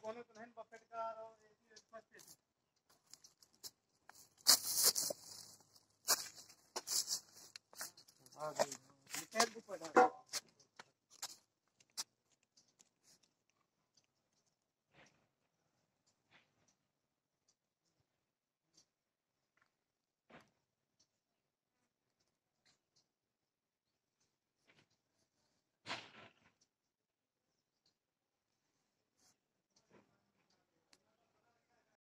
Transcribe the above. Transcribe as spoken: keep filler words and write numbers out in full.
कोनो तो नहीं बफेट का और फर्स्ट आ गई।